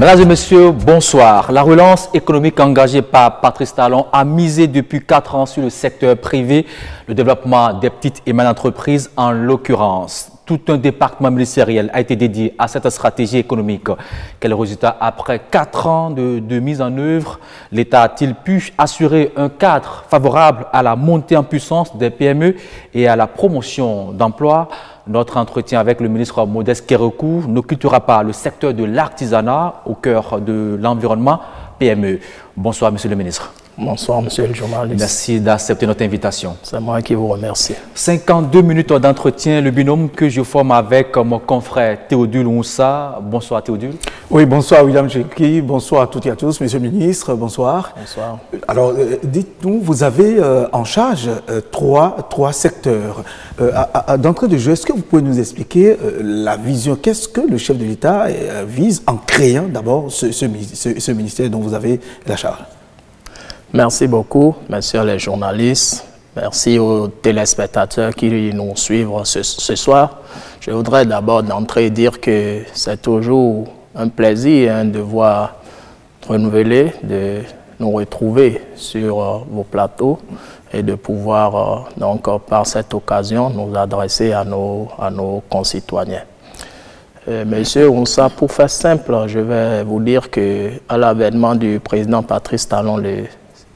Mesdames et messieurs, bonsoir. La relance économique engagée par Patrice Talon a misé depuis 4 ans sur le secteur privé, le développement des petites et moyennes entreprises en l'occurrence. Tout un département ministériel a été dédié à cette stratégie économique. Quel résultat après 4 ans de mise en œuvre? L'État a-t-il pu assurer un cadre favorable à la montée en puissance des PME et à la promotion d'emplois? Notre entretien avec le ministre Modeste Kérékou n'occultera pas le secteur de l'artisanat au cœur de l'environnement PME. Bonsoir, monsieur le ministre. Bonsoir, monsieur le journaliste. Merci d'accepter notre invitation. C'est moi qui vous remercie. 52 minutes d'entretien, le binôme que je forme avec mon confrère Théodule Moussa. Bonsoir, Théodule. Oui, bonsoir, William Jekri. Bonsoir à toutes et à tous, monsieur le ministre. Bonsoir. Bonsoir. Alors, dites-nous, vous avez en charge trois secteurs. D'entrée de jeu, est-ce que vous pouvez nous expliquer la vision? Qu'est-ce que le chef de l'État vise en créant d'abord ce ministère dont vous avez la charge? Merci beaucoup, messieurs les journalistes. Merci aux téléspectateurs qui nous suivent ce soir. Je voudrais d'abord d'entrée dire que c'est toujours un plaisir de voir renouveler, de nous retrouver sur vos plateaux et de pouvoir donc par cette occasion nous adresser à nos concitoyens. Monsieur Moussa, pour faire simple, je vais vous dire qu'à l'avènement du président Patrice Talon le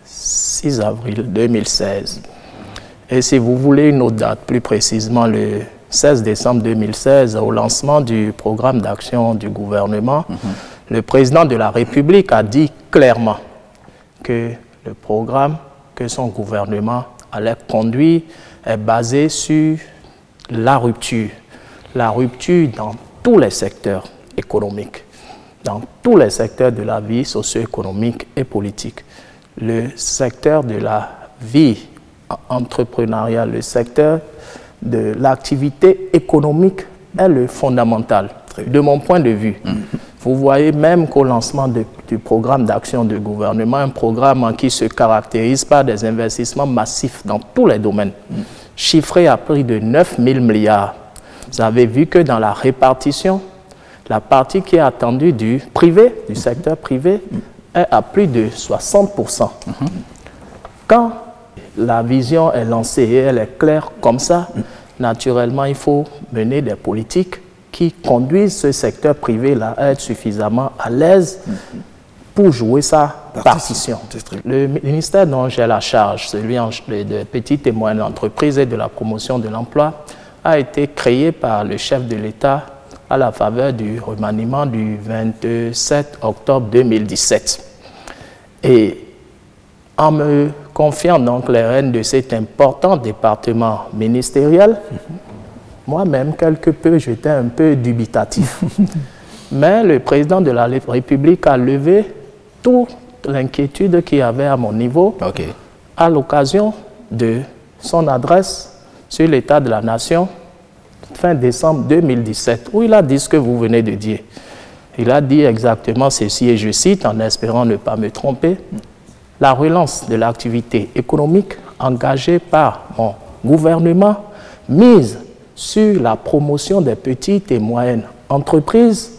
6 avril 2016, et si vous voulez une autre date, plus précisément le 16 décembre 2016, au lancement du programme d'action du gouvernement, le président de la République a dit clairement que le programme que son gouvernement allait conduire est basé sur la rupture dans tous les secteurs économiques, dans tous les secteurs de la vie socio-économique et politique. Le secteur de la vie entrepreneuriale, le secteur de l'activité économique est le fondamental, de mon point de vue. Vous voyez même qu'au lancement du programme d'action du gouvernement, un programme qui se caractérise par des investissements massifs dans tous les domaines, chiffrés à près de 9 000 milliards. Vous avez vu que dans la répartition, la partie qui est attendue du privé, du secteur privé, est à plus de 60%. Quand la vision est lancée et elle est claire comme ça, naturellement, il faut mener des politiques qui conduisent ce secteur privé-là à être suffisamment à l'aise pour jouer sa partition. Le ministère dont j'ai la charge, celui des petites et moyennes entreprises et de la promotion de l'emploi, a été créé par le chef de l'État à la faveur du remaniement du 27 octobre 2017. Et en me confiant donc les rênes de cet important département ministériel, moi-même, quelque peu, j'étais un peu dubitatif. Mais le président de la République a levé toute l'inquiétude qu'il y avait à mon niveau à l'occasion de son adresse sur l'état de la nation fin décembre 2017, où il a dit ce que vous venez de dire. Il a dit exactement ceci, et je cite, en espérant ne pas me tromper, « La relance de l'activité économique engagée par mon gouvernement mise sur la promotion des petites et moyennes entreprises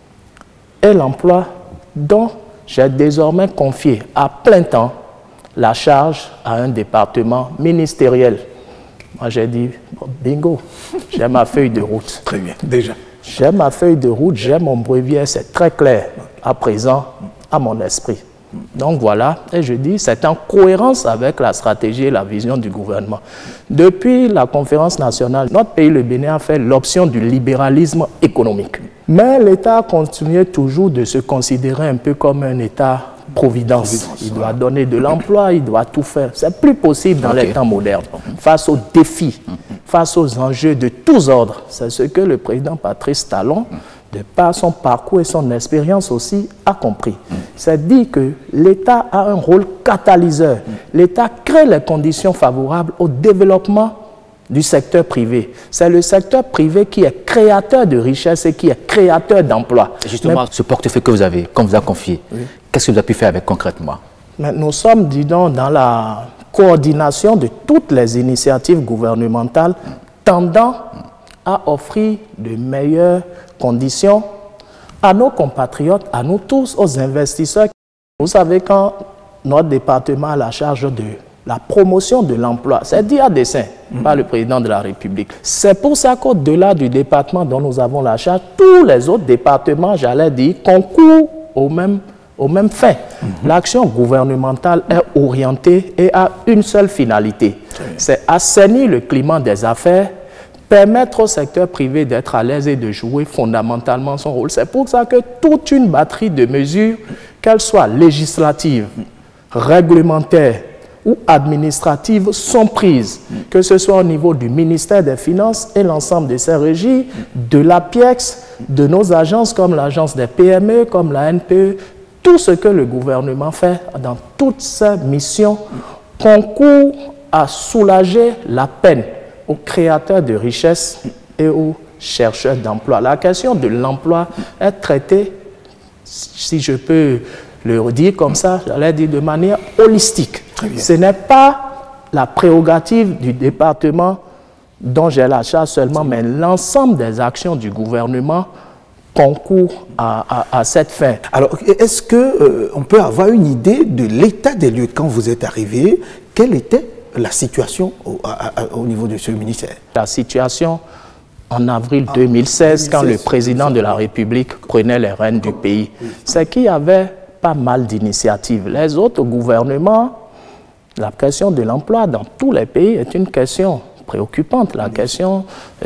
et l'emploi dont j'ai désormais confié à plein temps la charge à un département ministériel. » Moi, j'ai dit, bingo, j'ai ma feuille de route. Très bien, déjà. J'ai ma feuille de route, j'ai mon brevier, c'est très clair à présent à mon esprit. Donc voilà, et je dis, c'est en cohérence avec la stratégie et la vision du gouvernement. Depuis la conférence nationale, notre pays, le Bénin, a fait l'option du libéralisme économique. Mais l'État continue toujours de se considérer un peu comme un État providence. Il doit donner de l'emploi, il doit tout faire. C'est plus possible dans les temps modernes. Face aux défis, face aux enjeux de tous ordres, c'est ce que le président Patrice Talon, de par son parcours et son expérience aussi, a compris. C'est dit que l'État a un rôle catalyseur. L'État crée les conditions favorables au développement du secteur privé. C'est le secteur privé qui est créateur de richesse et qui est créateur d'emplois. Justement, ce portefeuille que vous avez, qu'on vous a confié, qu'est-ce que vous avez pu faire avec concrètement? Mais nous sommes, disons, dans la coordination de toutes les initiatives gouvernementales tendant à offrir de meilleures conditions à nos compatriotes, à nous tous, aux investisseurs. Vous savez, quand notre département a la charge de la promotion de l'emploi, c'est dit à dessein par le président de la République. C'est pour ça qu'au-delà du département dont nous avons la charge, tous les autres départements, j'allais dire, concourent au même fait. L'action gouvernementale est orientée et a une seule finalité. C'est assainir le climat des affaires, permettre au secteur privé d'être à l'aise et de jouer fondamentalement son rôle. C'est pour ça que toute une batterie de mesures, qu'elles soient législatives, réglementaires ou administratives, sont prises, que ce soit au niveau du ministère des Finances et l'ensemble de ses régies, de l'APIEX, de nos agences comme l'agence des PME, comme la NPE. Tout ce que le gouvernement fait dans toutes ses missions concourt à soulager la peine aux créateurs de richesses et aux chercheurs d'emploi. La question de l'emploi est traitée, si je peux le dire comme ça, j'allais dire de manière holistique. Ce n'est pas la prérogative du département dont j'ai la charge seulement, mais l'ensemble des actions du gouvernement concourt à cette fin. Alors, est-ce qu'on peut avoir une idée de l'état des lieux quand vous êtes arrivé? Quelle était la situation au niveau de ce ministère? La situation en avril 2016, quand le président de la République prenait les rênes du pays, c'est qu'il y avait pas mal d'initiatives. Les autres gouvernements, la question de l'emploi dans tous les pays est une question préoccupante. La question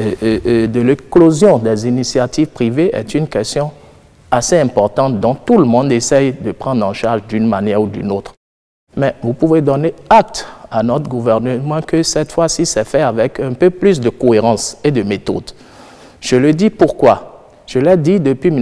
de l'éclosion des initiatives privées est une question assez importante dont tout le monde essaye de prendre en charge d'une manière ou d'une autre. Mais vous pouvez donner acte à notre gouvernement que cette fois-ci, c'est fait avec un peu plus de cohérence et de méthode. Je le dis pourquoi. Je l'ai dit depuis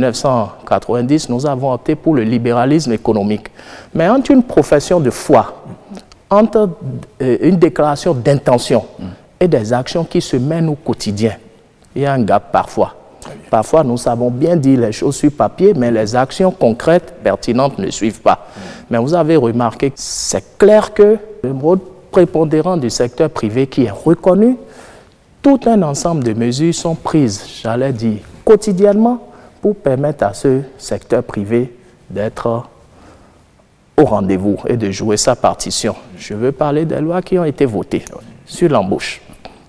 1990, nous avons opté pour le libéralisme économique. Mais entre une profession de foi, entre une déclaration d'intention et des actions qui se mènent au quotidien, il y a un gap parfois. Parfois, nous savons bien dire les choses sur papier, mais les actions concrètes, pertinentes, ne suivent pas. Mais vous avez remarqué, c'est clair que le rôle prépondérant du secteur privé qui est reconnu, tout un ensemble de mesures sont prises, j'allais dire, quotidiennement pour permettre à ce secteur privé d'être au rendez-vous et de jouer sa partition. Je veux parler des lois qui ont été votées sur l'embauche.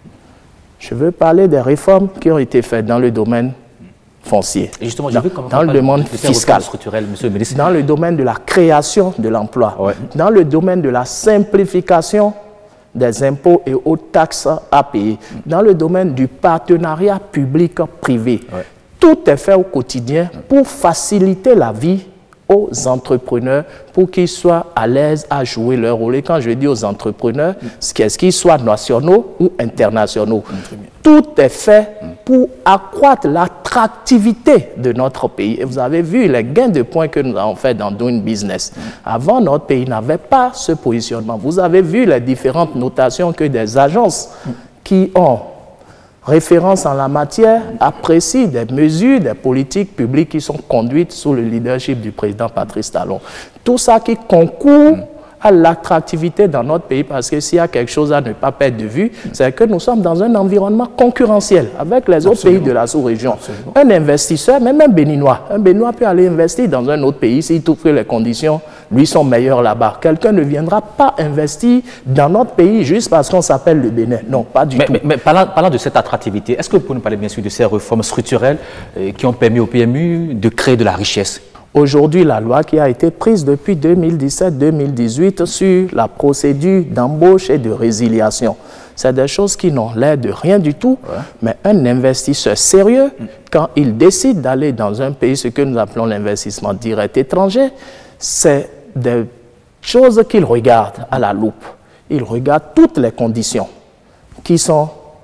Je veux parler des réformes qui ont été faites dans le domaine foncier, et justement, dans le domaine fiscal, dans le domaine de la création de l'emploi, dans le domaine de la simplification des impôts et autres taxes à payer, dans le domaine du partenariat public-privé. Tout est fait au quotidien pour faciliter la vie aux entrepreneurs, pour qu'ils soient à l'aise à jouer leur rôle. Et quand je dis aux entrepreneurs, c'est qu'ils soient nationaux ou internationaux. Tout est fait pour accroître l'attractivité de notre pays. Et vous avez vu les gains de points que nous avons fait dans Doing Business. Avant, notre pays n'avait pas ce positionnement. Vous avez vu les différentes notations que des agences qui ont référence en la matière apprécient des mesures, des politiques publiques qui sont conduites sous le leadership du président Patrice Talon. Tout ça qui concourt à l'attractivité dans notre pays, parce que s'il y a quelque chose à ne pas perdre de vue, c'est que nous sommes dans un environnement concurrentiel avec les autres pays de la sous-région. Un investisseur, même un Béninois peut aller investir dans un autre pays s'il trouve que les conditions lui sont meilleures là-bas. Quelqu'un ne viendra pas investir dans notre pays juste parce qu'on s'appelle le Bénin. Non, pas du tout. Mais parlant de cette attractivité, est-ce que vous pouvez nous parler bien sûr de ces réformes structurelles qui ont permis au PMU de créer de la richesse? Aujourd'hui, la loi qui a été prise depuis 2017-2018 sur la procédure d'embauche et de résiliation, c'est des choses qui n'ont l'air de rien du tout, mais un investisseur sérieux, quand il décide d'aller dans un pays, ce que nous appelons l'investissement direct étranger, c'est des choses qu'il regarde à la loupe. Il regarde toutes les conditions qui sont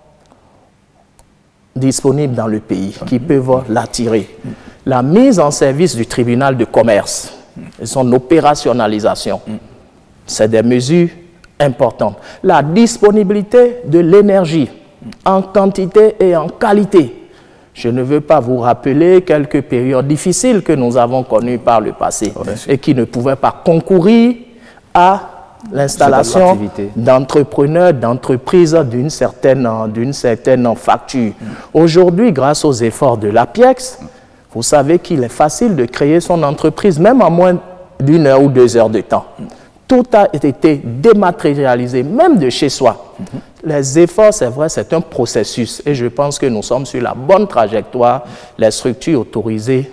disponibles dans le pays, qui peuvent l'attirer. La mise en service du tribunal de commerce et son opérationnalisation, c'est des mesures importantes. La disponibilité de l'énergie en quantité et en qualité. Je ne veux pas vous rappeler quelques périodes difficiles que nous avons connues par le passé et qui ne pouvaient pas concourir à l'installation d'entrepreneurs, d'entreprises d'une certaine facture. Aujourd'hui, grâce aux efforts de l'APIEX, Vous savez qu'il est facile de créer son entreprise, même en moins d'1 heure ou 2 heures de temps. Tout a été dématérialisé, même de chez soi. Les efforts, c'est vrai, c'est un processus. Et je pense que nous sommes sur la bonne trajectoire. Les structures autorisées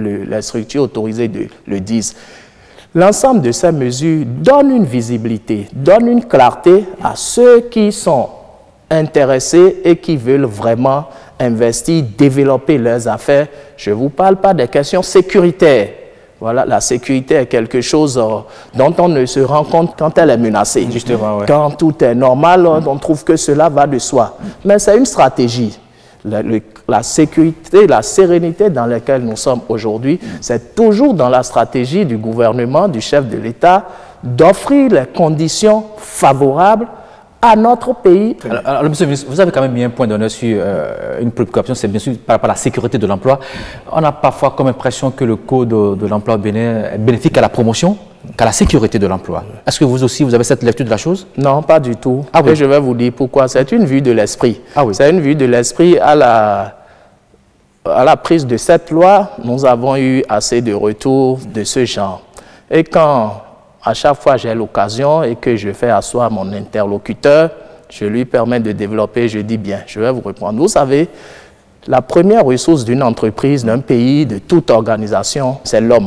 le disent. L'ensemble de ces mesures donne une visibilité, donne une clarté à ceux qui sont intéressés et qui veulent vraiment investir, développer leurs affaires. Je ne vous parle pas des questions sécuritaires. Voilà, la sécurité est quelque chose dont on ne se rend compte quand elle est menacée. Justement, ouais. Quand tout est normal, on trouve que cela va de soi. Mais c'est une stratégie. La sécurité, la sérénité dans laquelle nous sommes aujourd'hui, c'est toujours dans la stratégie du gouvernement, du chef de l'État, d'offrir les conditions favorables à notre pays. Alors, monsieur le ministre, vous avez quand même mis un point d'honneur sur une préoccupation, c'est bien sûr par rapport à la sécurité de l'emploi. On a parfois comme impression que le Code de l'emploi au Bénin est bénéfique à la promotion, qu'à la sécurité de l'emploi. Est-ce que vous aussi, vous avez cette lecture de la chose? Non, pas du tout. Ah oui. Et je vais vous dire pourquoi. C'est une vue de l'esprit. Ah oui. C'est une vue de l'esprit à la prise de cette loi. Nous avons eu assez de retours de ce genre. Et quand, à chaque fois, j'ai l'occasion et que je fais asseoir mon interlocuteur, je lui permets de développer, je dis bien, je vais vous répondre. Vous savez, la première ressource d'une entreprise, d'un pays, de toute organisation, c'est l'homme.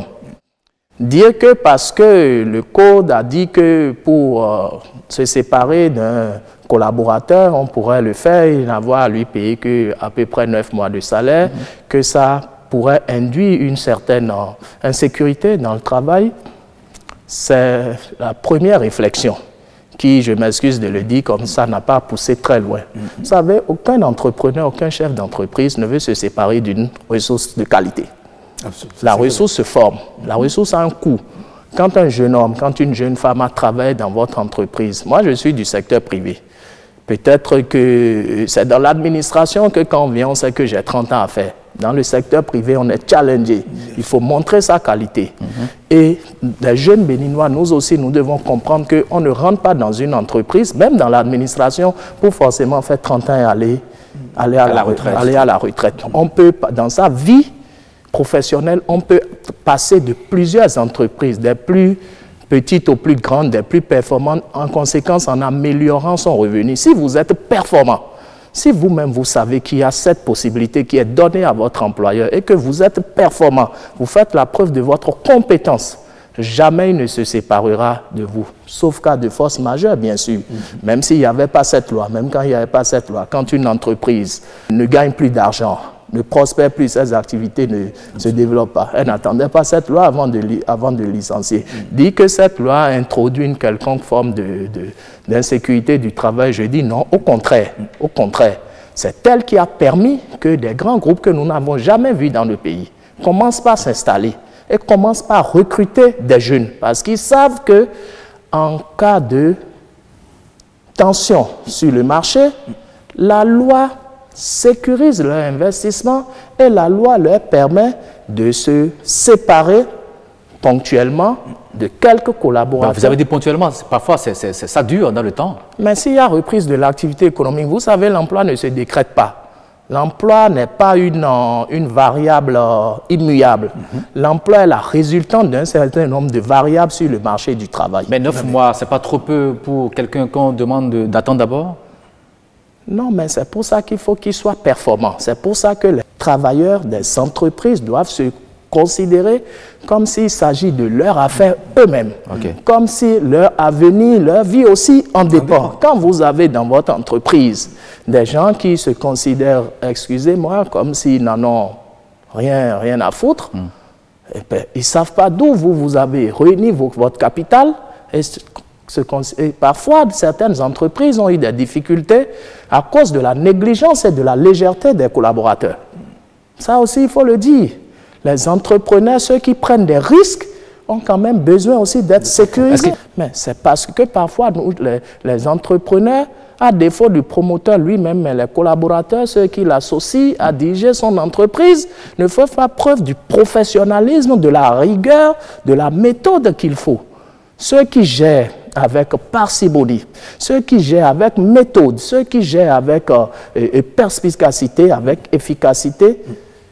Dire que parce que le Code a dit que pour se séparer d'un collaborateur, on pourrait le faire et n'avoir à lui payer qu'à peu près 9 mois de salaire, que ça pourrait induire une certaine insécurité dans le travail, c'est la première réflexion qui, je m'excuse de le dire comme ça, n'a pas poussé très loin. Vous savez, aucun entrepreneur, aucun chef d'entreprise ne veut se séparer d'une ressource de qualité. Absolument. La ressource se forme, la ressource a un coût. Quand un jeune homme, quand une jeune femme a travaillé dans votre entreprise, moi je suis du secteur privé, peut-être que c'est dans l'administration que quand on vient, on sait que j'ai 30 ans à faire. Dans le secteur privé, on est challengé. Il faut montrer sa qualité. Et les jeunes Béninois, nous aussi, nous devons comprendre qu'on ne rentre pas dans une entreprise, même dans l'administration, pour forcément faire 30 ans et aller à la retraite. On peut, dans sa vie professionnelle, on peut passer de plusieurs entreprises, des plus petites aux plus grandes, des plus performantes, en conséquence en améliorant son revenu. Si vous êtes performant, si vous-même vous savez qu'il y a cette possibilité qui est donnée à votre employeur et que vous êtes performant, vous faites la preuve de votre compétence, jamais il ne se séparera de vous, sauf cas de force majeure, bien sûr. Même s'il n'y avait pas cette loi, même quand il n'y avait pas cette loi, quand une entreprise ne gagne plus d'argent, ne prospère plus, ses activités ne se développent pas. Elle n'attendait pas cette loi avant de licencier. Dit que cette loi a introduit une quelconque forme d'insécurité du travail, je dis non, au contraire. Au contraire, c'est elle qui a permis que des grands groupes que nous n'avons jamais vus dans le pays commencent par s'installer et commencent par recruter des jeunes parce qu'ils savent que en cas de tension sur le marché, la loi sécurise leur investissement et la loi leur permet de se séparer ponctuellement de quelques collaborateurs. Vous avez dit ponctuellement, parfois ça dure dans le temps. Mais s'il y a reprise de l'activité économique, vous savez, l'emploi ne se décrète pas. L'emploi n'est pas une variable immuable. L'emploi est la résultante d'un certain nombre de variables sur le marché du travail. Mais 9 mois, ce n'est pas trop peu pour quelqu'un qu'on demande d'attendre d'abord? Non, mais c'est pour ça qu'il faut qu'ils soient performants. C'est pour ça que les travailleurs des entreprises doivent se considérer comme s'il s'agit de leur affaire eux-mêmes. Comme si leur avenir, leur vie aussi en dépend. Quand vous avez dans votre entreprise des gens qui se considèrent, excusez-moi, comme s'ils n'en ont rien à foutre, eh bien, ils ne savent pas d'où vous avez réuni votre capital. Et parfois, certaines entreprises ont eu des difficultés à cause de la négligence et de la légèreté des collaborateurs. Ça aussi, il faut le dire. Les entrepreneurs, ceux qui prennent des risques, ont quand même besoin aussi d'être sécurisés. Mais c'est parce que parfois, nous, les entrepreneurs, à défaut du promoteur lui-même, mais les collaborateurs, ceux qui l'associent à diriger son entreprise, ne font pas preuve du professionnalisme, de la rigueur, de la méthode qu'il faut. Ceux qui gèrent avec parcimonie, ceux qui gèrent avec méthode, ceux qui gèrent avec perspicacité, avec efficacité,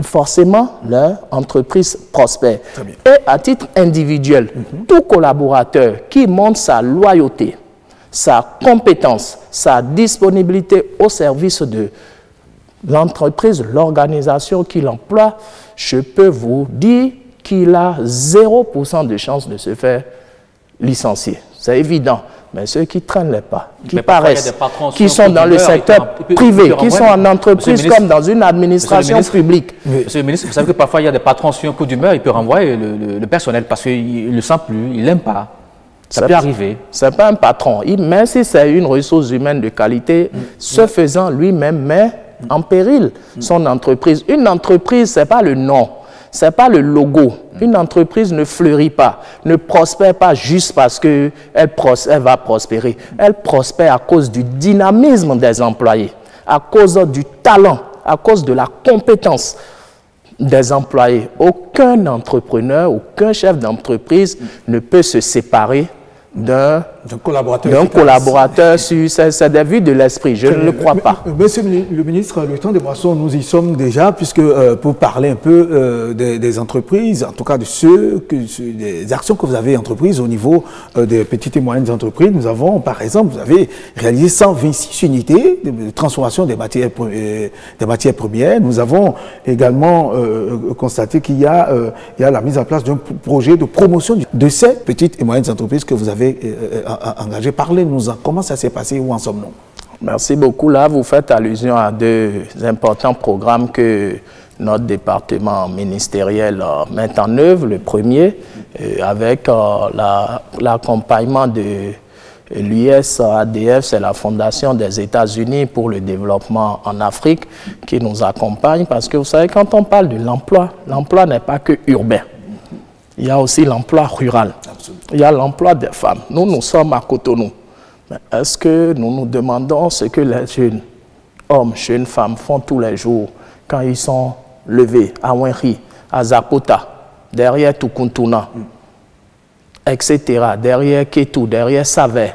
forcément, leur entreprise prospère. Et à titre individuel, tout collaborateur qui montre sa loyauté, sa compétence, sa disponibilité au service de l'entreprise, l'organisation qui l'emploie, je peux vous dire qu'il a 0% de chance de se faire licencier. C'est évident. Mais ceux qui traînent les pas, qui paraissent, qui sont dans le secteur privé, qui sont en entreprise comme dans une administration publique. Monsieur le ministre, vous savez que parfois il y a des patrons sur un coup d'humeur, il peut renvoyer le personnel parce qu'il ne le sent plus, il n'aime pas. Ça peut arriver. Ce n'est pas un patron. Même si c'est une ressource humaine de qualité, ce faisant lui-même met en péril son entreprise. Une entreprise, ce n'est pas le nom, ce n'est pas le logo. Une entreprise ne fleurit pas, ne prospère pas juste parce qu'elle va prospérer. Elle prospère à cause du dynamisme des employés, à cause du talent, à cause de la compétence des employés. Aucun entrepreneur, aucun chef d'entreprise ne peut se séparer d'un collaborateur c'est des vues de l'esprit, je ne le crois pas. Monsieur le ministre, le temps de boisson, nous y sommes déjà, puisque pour parler un peu des entreprises, en tout cas des actions que vous avez entreprises au niveau des petites et moyennes entreprises, nous avons, par exemple, vous avez réalisé 126 unités de transformation des matières premières. Nous avons également constaté qu'il y a la mise en place d'un projet de promotion de ces petites et moyennes entreprises que vous avez engagé. Parlez-nous, comment ça s'est passé, où en sommes-nous? Merci beaucoup. Là, vous faites allusion à deux importants programmes que notre département ministériel met en œuvre. Le premier, avec l'accompagnement de l'USADF, c'est la Fondation des États-Unis pour le développement en Afrique qui nous accompagne. Parce que vous savez, quand on parle de l'emploi, l'emploi n'est pas que urbain. Il y a aussi l'emploi rural. Absolument. Il y a l'emploi des femmes. Nous sommes à Cotonou. Est-ce que nous nous demandons ce que les jeunes hommes, jeunes femmes font tous les jours quand ils sont levés à Wenri, à Zapota, derrière Tukuntuna, etc., derrière Ketou, derrière Savet?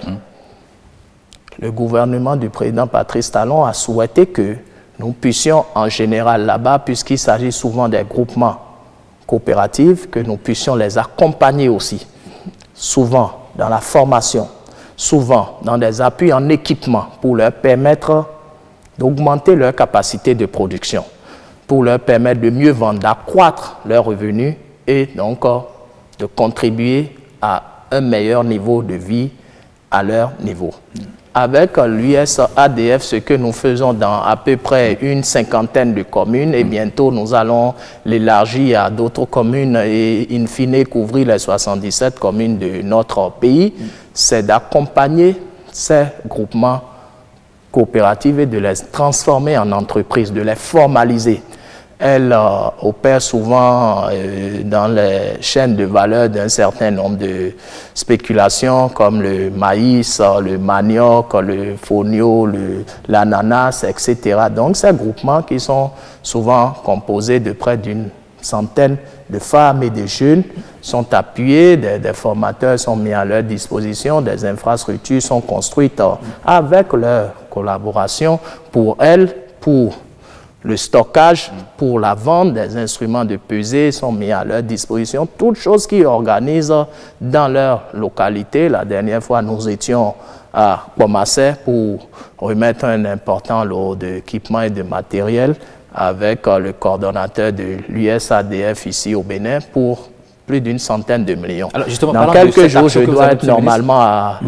Le gouvernement du président Patrice Talon a souhaité que nous puissions en général là-bas, puisqu'il s'agit souvent des groupements coopératives, que nous puissions les accompagner aussi, souvent dans la formation, souvent dans des appuis en équipement pour leur permettre d'augmenter leur capacité de production, pour leur permettre de mieux vendre, d'accroître leurs revenus et donc de contribuer à un meilleur niveau de vie à leur niveau. Avec l'USADF, ce que nous faisons dans à peu près une cinquantaine de communes, et bientôt nous allons l'élargir à d'autres communes et in fine couvrir les 77 communes de notre pays, c'est d'accompagner ces groupements coopératifs et de les transformer en entreprises, de les formaliser. Elles opèrent souvent dans les chaînes de valeur d'un certain nombre de spéculations comme le maïs, le manioc, le fonio, l'ananas, etc. Donc ces groupements qui sont souvent composés de près d'une centaine de femmes et de jeunes sont appuyés, des formateurs sont mis à leur disposition, des infrastructures sont construites avec leur collaboration pour elles, pour le stockage, pour la vente des instruments de pesée sont mis à leur disposition. Toutes choses qu'ils organisent dans leur localité. La dernière fois, nous étions à Pomassé pour remettre un important lot d'équipements et de matériel avec le coordonnateur de l'USADF ici au Bénin pour plus d'une centaine de millions. Alors dans quelques jours, je dois être normalement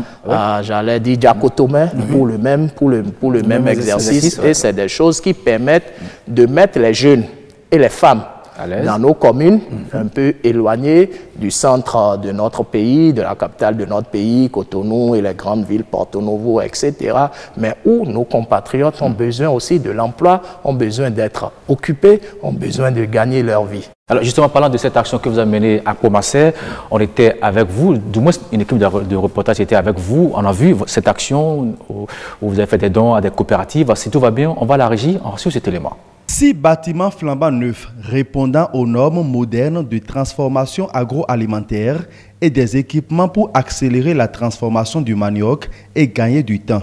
à j'allais dire, Diakotomé pour le même exercice. Et c'est des choses qui permettent de mettre les jeunes et les femmes dans nos communes, un peu éloignées du centre de notre pays, de la capitale de notre pays, Cotonou et les grandes villes, Porto Novo, etc. Mais où nos compatriotes ont besoin aussi de l'emploi, ont besoin d'être occupés, ont besoin de gagner leur vie. Alors justement, parlant de cette action que vous avez menée à Pomassé, on était avec vous, du moins une équipe de reportage était avec vous, on a vu cette action où vous avez fait des dons à des coopératives. Si tout va bien, on va à la régie, on reçoit cet élément. 6 bâtiments flambant neufs répondant aux normes modernes de transformation agroalimentaire et des équipements pour accélérer la transformation du manioc et gagner du temps.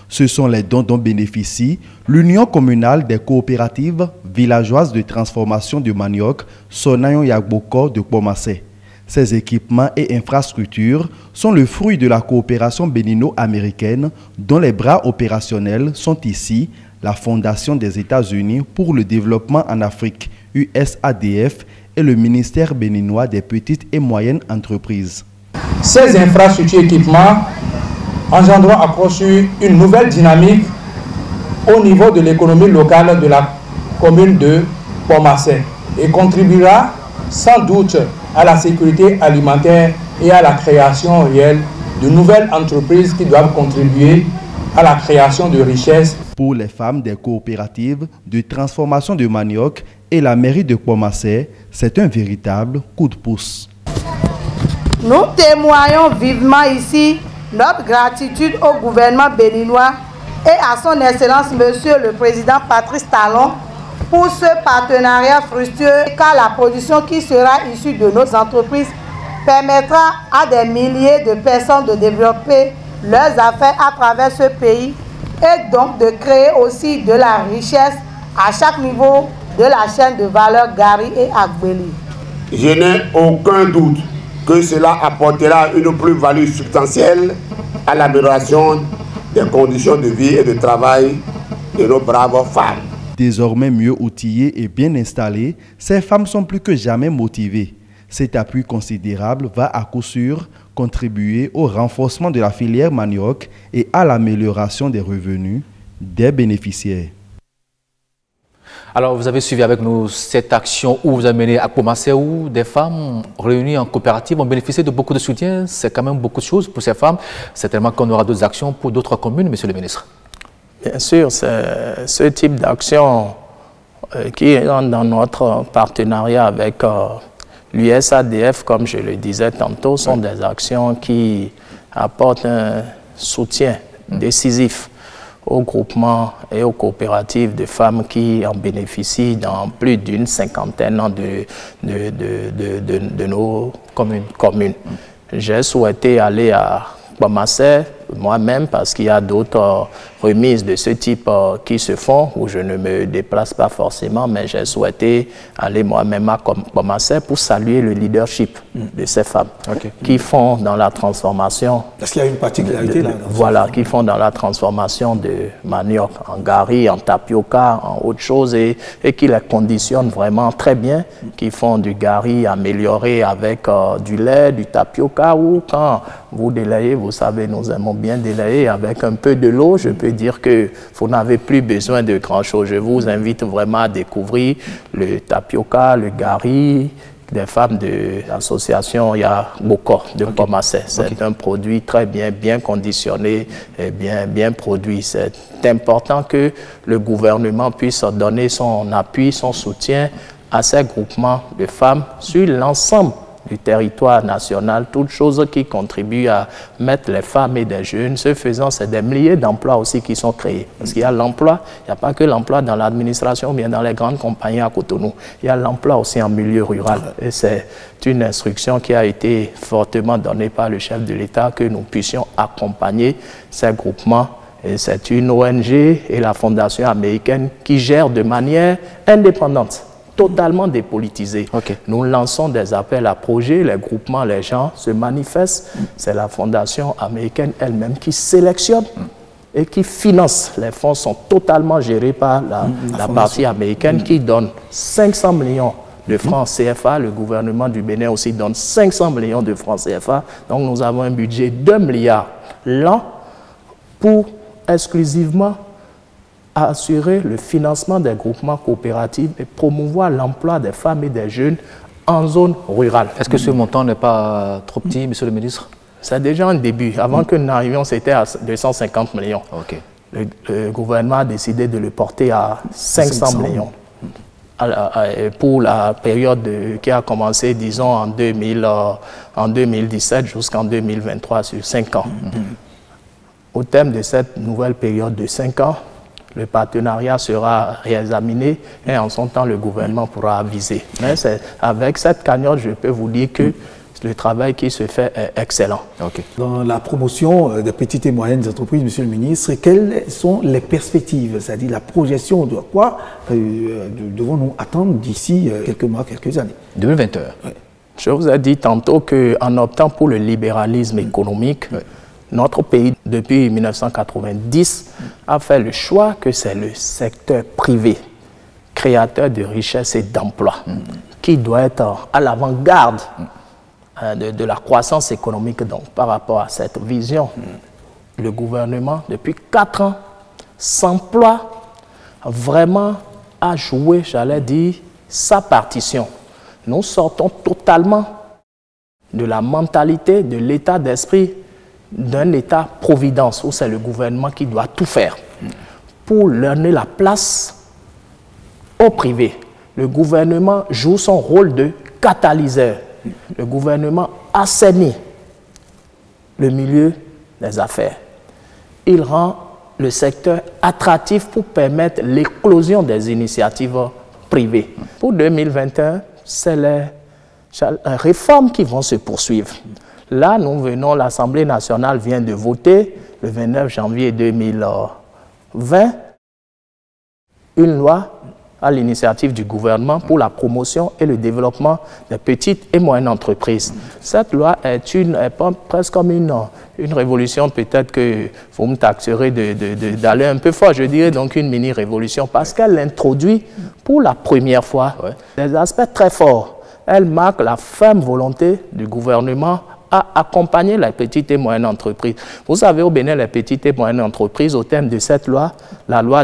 Ce sont les dons dont bénéficie l'Union communale des coopératives villageoises de transformation de manioc Sonayon Yagboko de Kpomassé. Ces équipements et infrastructures sont le fruit de la coopération bénino-américaine dont les bras opérationnels sont ici la Fondation des États-Unis pour le développement en Afrique, USADF, et le ministère béninois des petites et moyennes entreprises. Ces infrastructures et équipements engendreront à coup sûr une nouvelle dynamique au niveau de l'économie locale de la commune de Kpomassé et contribuera sans doute à la sécurité alimentaire et à la création réelle de nouvelles entreprises qui doivent contribuer à la création de richesses. Pour les femmes des coopératives de transformation de manioc et la mairie de Kpomassé, c'est un véritable coup de pouce. Nous témoignons vivement ici notre gratitude au gouvernement béninois et à son Excellence Monsieur le Président Patrice Talon pour ce partenariat fructueux, car la production qui sera issue de nos entreprises permettra à des milliers de personnes de développer leurs affaires à travers ce pays et donc de créer aussi de la richesse à chaque niveau de la chaîne de valeur Gari et Agbeli. Je n'ai aucun doute que cela apportera une plus-value substantielle à l'amélioration des conditions de vie et de travail de nos braves femmes. Désormais mieux outillées et bien installées, ces femmes sont plus que jamais motivées. Cet appui considérable va à coup sûr contribuer au renforcement de la filière manioc et à l'amélioration des revenus des bénéficiaires. Alors, vous avez suivi avec nous cette action où vous avez mené à Kpomassé, où des femmes réunies en coopérative ont bénéficié de beaucoup de soutien. C'est quand même beaucoup de choses pour ces femmes. Certainement qu'on aura d'autres actions pour d'autres communes, Monsieur le ministre. Bien sûr, c'est ce type d'action qui est dans notre partenariat avec l'USADF, comme je le disais tantôt, sont des actions qui apportent un soutien décisif aux groupements et aux coopératives de femmes qui en bénéficient dans plus d'une cinquantaine de nos communes. J'ai souhaité aller à Kpomassé moi-même parce qu'il y a d'autres remises de ce type qui se font où je ne me déplace pas forcément, mais j'ai souhaité aller moi-même à Kpomassé pour saluer le leadership de ces femmes qui font dans la transformation. Parce qu'il y a une particularité là. Voilà, qui font dans la transformation de manioc en gari, en tapioca, en autre chose et qui les conditionnent vraiment très bien, qui font du gari amélioré avec du lait, du tapioca ou quand vous délayez, vous savez, nous aimons bien délayer avec un peu de l'eau. Je peux dire que vous n'avez plus besoin de grand-chose. Je vous invite vraiment à découvrir le tapioca, le gari, des femmes de l'association Yagboko de Kpomassé. C'est un produit très bien conditionné et bien produit. C'est important que le gouvernement puisse donner son appui, son soutien à ces groupements de femmes sur l'ensemble du territoire national, toutes choses qui contribuent à mettre les femmes et des jeunes. Ce faisant, c'est des milliers d'emplois aussi qui sont créés. Parce qu'il y a l'emploi, il n'y a pas que l'emploi dans l'administration, bien dans les grandes compagnies à Cotonou. Il y a l'emploi aussi en milieu rural. Et c'est une instruction qui a été fortement donnée par le chef de l'État que nous puissions accompagner ces groupements. Et c'est une ONG et la fondation américaine qui gère de manière indépendante, totalement dépolitisé. Nous lançons des appels à projets, les groupements, les gens se manifestent. C'est la fondation américaine elle-même qui sélectionne et qui finance. Les fonds sont totalement gérés par la partie américaine qui donne 500 millions de francs CFA. Le gouvernement du Bénin aussi donne 500 millions de francs CFA. Donc nous avons un budget de 2 milliards l'an pour exclusivement assurer le financement des groupements coopératifs et promouvoir l'emploi des femmes et des jeunes en zone rurale. Est-ce que ce montant n'est pas trop petit, Monsieur le ministre? C'est déjà un début. Avant que nous n'arrivions, c'était à 250 millions. Le gouvernement a décidé de le porter à 500 millions. Pour la période qui a commencé, disons, en 2017 jusqu'en 2023, sur 5 ans. Au terme de cette nouvelle période de 5 ans, le partenariat sera réexaminé et en son temps, le gouvernement pourra aviser. Mais avec cette cagnotte, je peux vous dire que le travail qui se fait est excellent. Okay. Dans la promotion des petites et moyennes entreprises, Monsieur le ministre, quelles sont les perspectives, c'est-à-dire la projection de quoi devons-nous attendre d'ici quelques mois, quelques années? 2021. Ouais. Je vous ai dit tantôt qu'en optant pour le libéralisme économique, notre pays, depuis 1990, a fait le choix que c'est le secteur privé, créateur de richesses et d'emplois, qui doit être à l'avant-garde de la croissance économique. Donc, par rapport à cette vision, le gouvernement, depuis 4 ans, s'emploie vraiment à jouer, j'allais dire, sa partition. Nous sortons totalement de la mentalité, de l'état d'esprit d'un État-providence où c'est le gouvernement qui doit tout faire pour donner la place au privé. Le gouvernement joue son rôle de catalyseur. Le gouvernement assainit le milieu des affaires. Il rend le secteur attractif pour permettre l'éclosion des initiatives privées. Pour 2021, c'est les réformes qui vont se poursuivre. Là, nous venons, l'Assemblée nationale vient de voter, le 29 janvier 2020, une loi à l'initiative du gouvernement pour la promotion et le développement des petites et moyennes entreprises. Cette loi est presque comme une révolution, peut-être que vous me taxerez d'aller un peu fort, je dirais donc une mini-révolution, parce qu'elle introduit pour la première fois des aspects très forts. Elle marque la ferme volonté du gouvernement à accompagner les petites et moyennes entreprises. Vous savez, au Bénin, les petites et moyennes entreprises, au terme de cette loi, la loi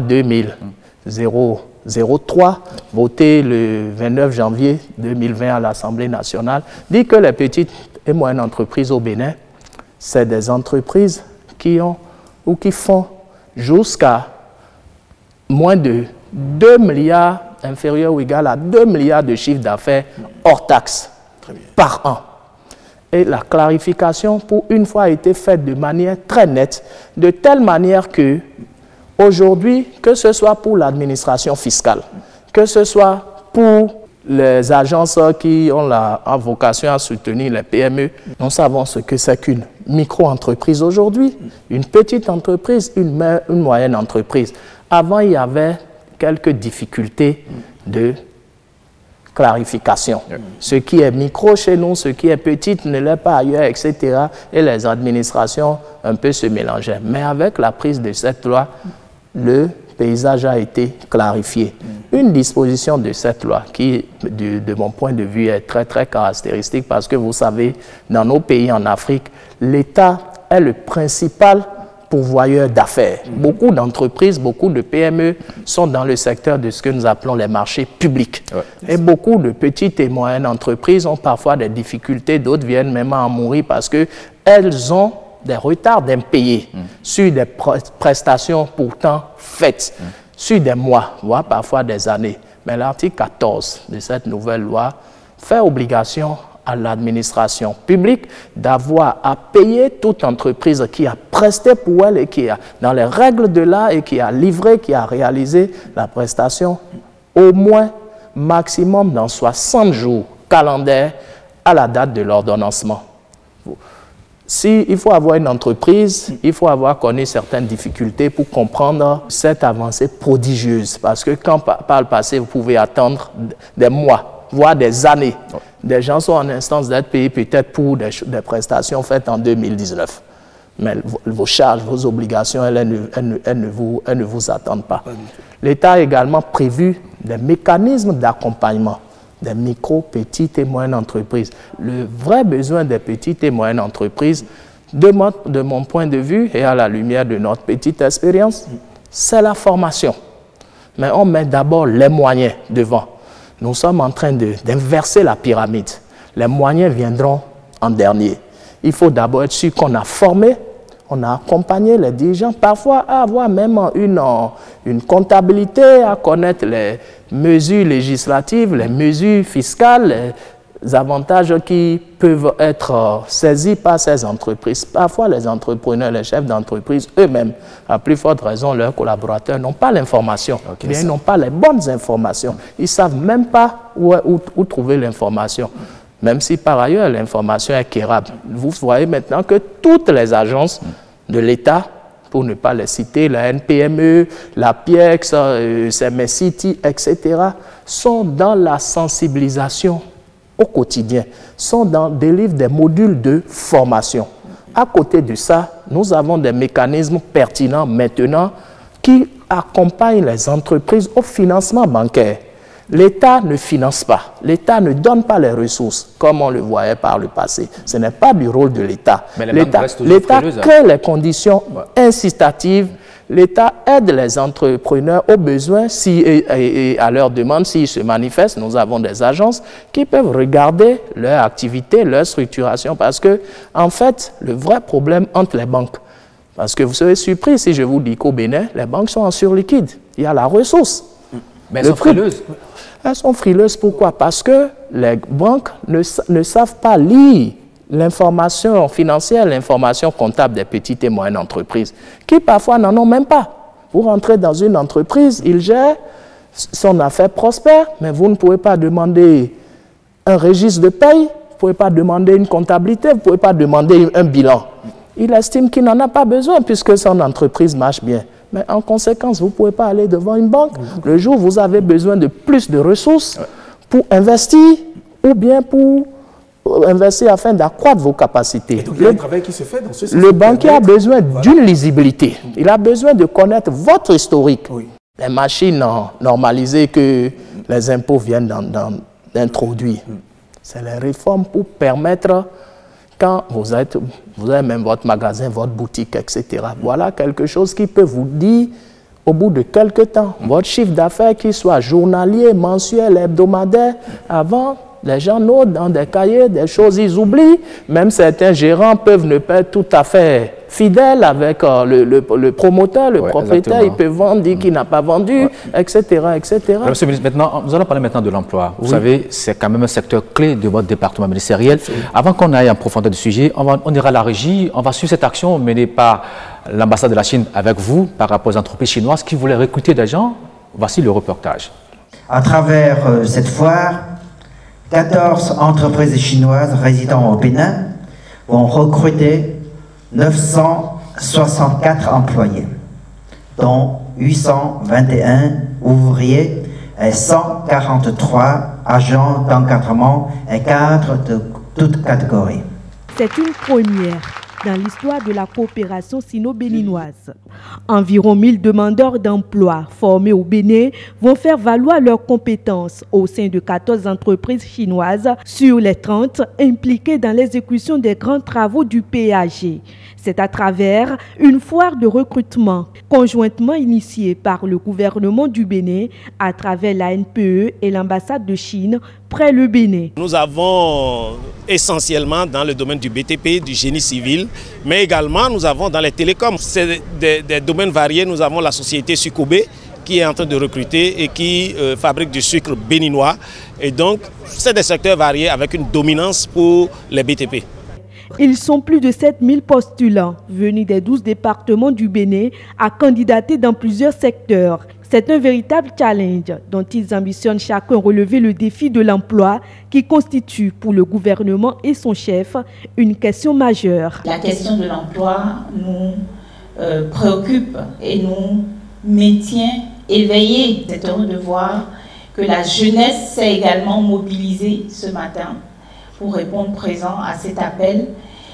2003, votée le 29 janvier 2020 à l'Assemblée nationale, dit que les petites et moyennes entreprises au Bénin, c'est des entreprises qui ont ou qui font jusqu'à moins de 2 milliards, inférieur ou égal à 2 milliards de chiffre d'affaires hors taxes par an. Et la clarification, pour une fois, a été faite de manière très nette, de telle manière que, aujourd'hui, que ce soit pour l'administration fiscale, que ce soit pour les agences qui ont la vocation à soutenir les PME, nous savons ce que c'est qu'une micro-entreprise aujourd'hui, une petite entreprise, une moyenne entreprise. Avant, il y avait quelques difficultés de clarification. Ce qui est micro chez nous, ce qui est petit ne l'est pas ailleurs, etc. Et les administrations un peu se mélangeaient. Mais avec la prise de cette loi, le paysage a été clarifié. Une disposition de cette loi qui, de mon point de vue, est très très caractéristique parce que vous savez, dans nos pays en Afrique, l'État est le principal pourvoyeur d'affaires. Beaucoup d'entreprises, beaucoup de PME sont dans le secteur de ce que nous appelons les marchés publics. Et beaucoup de petites et moyennes entreprises ont parfois des difficultés, d'autres viennent même à en mourir parce qu'elles ont des retards d'impayés sur des prestations pourtant faites, sur des mois, voire parfois des années. Mais l'article 14 de cette nouvelle loi fait obligation à l'administration publique d'avoir à payer toute entreprise qui a presté pour elle et qui a, dans les règles de l'art, et qui a livré, qui a réalisé la prestation au moins maximum dans 60 jours calendaires à la date de l'ordonnancement. Il faut avoir une entreprise, il faut avoir connu certaines difficultés pour comprendre cette avancée prodigieuse. Parce que quand par le passé, vous pouvez attendre des mois, voire des années. Des gens sont en instance d'être payés peut-être pour des prestations faites en 2019. Mais vos charges, vos obligations, elles ne vous attendent pas. L'État a également prévu des mécanismes d'accompagnement des micro, petites et moyennes entreprises. Le vrai besoin des petites et moyennes entreprises, de mon point de vue et à la lumière de notre petite expérience, c'est la formation. Mais on met d'abord les moyens devant. Nous sommes en train d'inverser la pyramide. Les moyens viendront en dernier. Il faut d'abord être sûr qu'on a formé, on a accompagné les dirigeants, parfois à avoir même une comptabilité, à connaître les mesures législatives, les mesures fiscales, les avantages qui peuvent être saisis par ces entreprises. Parfois, les entrepreneurs, les chefs d'entreprise eux-mêmes, à plus forte raison, leurs collaborateurs n'ont pas l'information. Ils n'ont pas les bonnes informations. Ils ne savent même pas où trouver l'information. même si par ailleurs l'information est quérable. Vous voyez maintenant que toutes les agences de l'État, pour ne pas les citer, la NPME, la PIEX, CMS-City, etc., sont dans la sensibilisation au quotidien, délivrent des modules de formation. À côté de ça, nous avons des mécanismes pertinents maintenant qui accompagnent les entreprises au financement bancaire. L'État ne finance pas, l'État ne donne pas les ressources comme on le voyait par le passé. Ce n'est pas du rôle de l'État. L'État crée les conditions incitatives, l'État aide les entrepreneurs aux besoins et à leur demande s'ils se manifestent. Nous avons des agences qui peuvent regarder leur activité, leur structuration parce que, en fait, le vrai problème entre les banques, parce que vous serez surpris si je vous dis qu'au Bénin, les banques sont en surliquide. Il y a la ressource. Mais elles sont frileuses. Elles sont frileuses, pourquoi? Parce que les banques ne savent pas lire l'information financière, l'information comptable des petites et moyennes entreprises, qui parfois n'en ont même pas. Vous rentrez dans une entreprise, il gère, son affaire prospère, mais vous ne pouvez pas demander un registre de paye, vous ne pouvez pas demander une comptabilité, vous ne pouvez pas demander un bilan. Il estime qu'il n'en a pas besoin puisque son entreprise marche bien. Mais en conséquence, vous ne pouvez pas aller devant une banque. Le jour où vous avez besoin de plus de ressources pour investir ou bien pour investir afin d'accroître vos capacités. Donc, il y a un travail qui se fait dans ce sens. Le banquier a besoin d'une lisibilité. Il a besoin de connaître votre historique. Oui. Les machines normalisées que les impôts viennent d'introduire. C'est les réformes pour permettre, quand vous avez même votre magasin, votre boutique, etc. Voilà quelque chose qui peut vous dire, au bout de quelques temps, votre chiffre d'affaires, qu'il soit journalier, mensuel, hebdomadaire, avant, les gens notent dans des cahiers des choses, ils oublient. Même certains gérants peuvent ne pas être tout à fait fidèles avec le promoteur, le propriétaire. Exactement. Il peut vendre, dire qu'il n'a pas vendu, etc., etc. Alors, monsieur le ministre, maintenant, nous allons parler maintenant de l'emploi. Vous savez, c'est quand même un secteur clé de votre département ministériel. Avant qu'on aille en profondeur du sujet, on ira à la régie, on va suivre cette action menée par l'ambassade de la Chine avec vous par rapport aux entreprises chinoises qui voulaient recruter des gens. Voici le reportage. À travers cette foire, 14 entreprises chinoises résidant au Bénin vont recruter 964 employés, dont 821 ouvriers et 143 agents d'encadrement et cadres de toutes catégories. C'est une première dans l'histoire de la coopération sino-béninoise. Environ 1000 demandeurs d'emploi formés au Bénin vont faire valoir leurs compétences au sein de 14 entreprises chinoises sur les 30 impliquées dans l'exécution des grands travaux du PAG. C'est à travers une foire de recrutement conjointement initiée par le gouvernement du Bénin à travers la NPE et l'ambassade de Chine près le Bénin. Nous avons essentiellement dans le domaine du BTP, du génie civil, mais également nous avons dans les télécoms. C'est des domaines variés. Nous avons la société Sucobé qui est en train de recruter et qui fabrique du sucre béninois. Et donc, c'est des secteurs variés avec une dominance pour les BTP. Ils sont plus de 7000 postulants venus des 12 départements du Bénin à candidater dans plusieurs secteurs. C'est un véritable challenge dont ils ambitionnent chacun relever le défi de l'emploi qui constitue pour le gouvernement et son chef une question majeure. La question de l'emploi nous préoccupe et nous maintient éveillés. C'est heureux de voir que la jeunesse s'est également mobilisée ce matin pour répondre présent à cet appel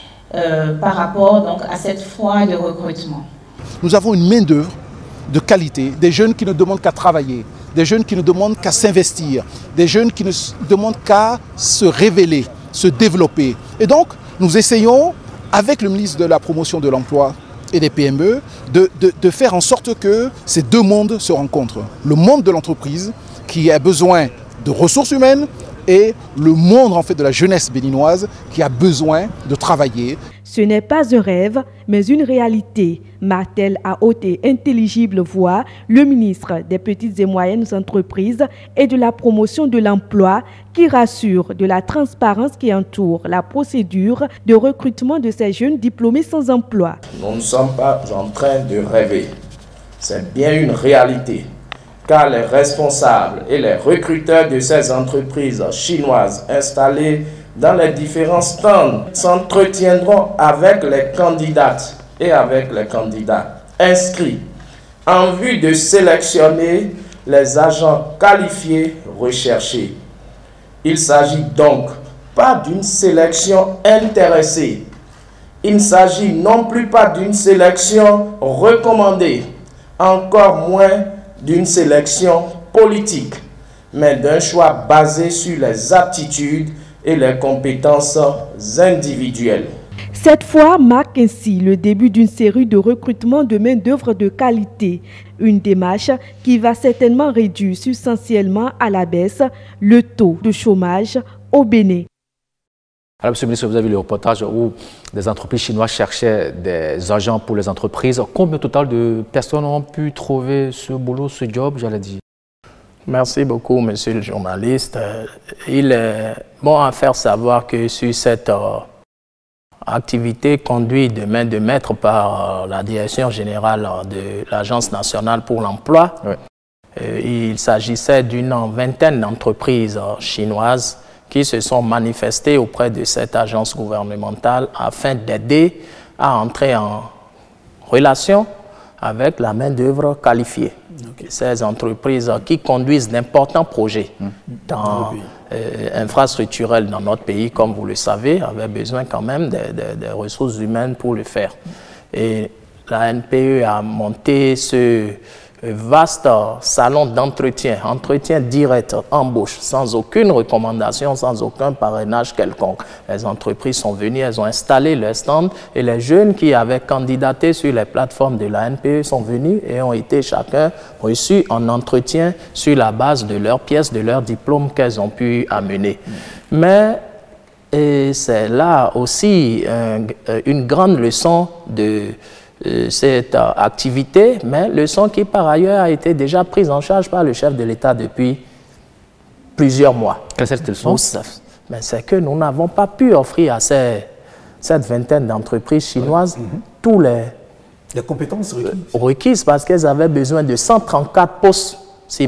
par rapport donc, à cette foire de recrutement. Nous avons une main-d'œuvre de qualité, des jeunes qui ne demandent qu'à travailler, des jeunes qui ne demandent qu'à s'investir, des jeunes qui ne demandent qu'à se révéler, se développer. Et donc, nous essayons, avec le ministre de la Promotion de l'Emploi et des PME, de faire en sorte que ces deux mondes se rencontrent. Le monde de l'entreprise, qui a besoin de ressources humaines, et le monde en fait de la jeunesse béninoise qui a besoin de travailler. Ce n'est pas un rêve, mais une réalité, martèle à haute et intelligible voix le ministre des Petites et Moyennes Entreprises et de la Promotion de l'Emploi qui rassure de la transparence qui entoure la procédure de recrutement de ces jeunes diplômés sans emploi. Nous ne sommes pas en train de rêver, c'est bien une réalité. car les responsables et les recruteurs de ces entreprises chinoises installées dans les différents stands s'entretiendront avec les candidates et avec les candidats inscrits en vue de sélectionner les agents qualifiés recherchés. Il s'agit donc pas d'une sélection intéressée. Il ne s'agit non plus pas d'une sélection recommandée, encore moins d'une sélection politique, mais d'un choix basé sur les aptitudes et les compétences individuelles. Cette fois marque ainsi le début d'une série de recrutements de main-d'œuvre de qualité, une démarche qui va certainement réduire substantiellement à la baisse le taux de chômage au Bénin. Alors, Monsieur le ministre, vous avez vu le reportage où des entreprises chinoises cherchaient des agents pour les entreprises. Combien au total de personnes ont pu trouver ce boulot, ce job, j'allais dire? Merci beaucoup, monsieur le journaliste. Il est bon à faire savoir que sur cette activité conduite de main de maître par la direction générale de l'Agence nationale pour l'emploi, il s'agissait d'une vingtaine d'entreprises chinoises qui se sont manifestées auprès de cette agence gouvernementale afin d'aider à entrer en relation avec la main-d'œuvre qualifiée. Ces entreprises qui conduisent d'importants projets dans infrastructurels dans notre pays, comme vous le savez, avaient besoin quand même des ressources humaines pour le faire. Et la NPE a monté ce vaste salon d'entretien, entretien direct, embauche, sans aucune recommandation, sans aucun parrainage quelconque. Les entreprises sont venues, elles ont installé leur stand et les jeunes qui avaient candidaté sur les plateformes de la NPE sont venus et ont été chacun reçus en entretien sur la base de leurs pièces, de leurs diplômes qu'elles ont pu amener. Mais c'est là aussi une grande leçon de cette activité, mais leçon qui par ailleurs a été déjà prise en charge par le chef de l'État depuis plusieurs mois. Quelle est cette leçon? C'est que nous n'avons pas pu offrir à cette vingtaine d'entreprises chinoises tous les compétences requises parce qu'elles avaient besoin de 134 postes, si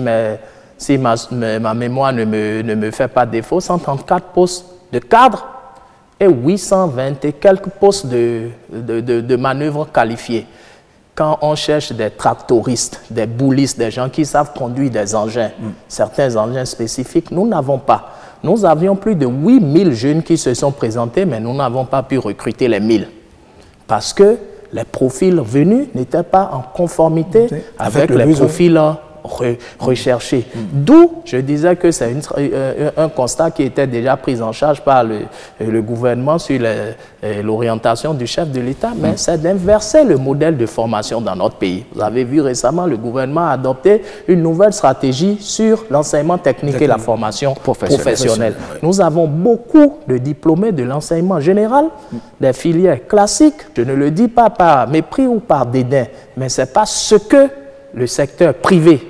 ma mémoire ne me fait pas défaut, 134 postes de cadres et 820 et quelques postes de manœuvres qualifiés. Quand on cherche des tractoristes, des boulistes, des gens qui savent conduire des engins, certains engins spécifiques, nous n'avons pas. Nous avions plus de 8000 jeunes qui se sont présentés, mais nous n'avons pas pu recruter les 1000. Parce que les profils venus n'étaient pas en conformité avec les profils recherchés. D'où je disais que c'est un constat qui était déjà pris en charge par le gouvernement sur l'orientation du chef de l'État, mais c'est d'inverser le modèle de formation dans notre pays. Vous avez vu récemment, le gouvernement a adopté une nouvelle stratégie sur l'enseignement technique et la formation professionnelle. Nous avons beaucoup de diplômés de l'enseignement général, des filières classiques. Je ne le dis pas par mépris ou par dédain, mais ce n'est pas ce que le secteur privé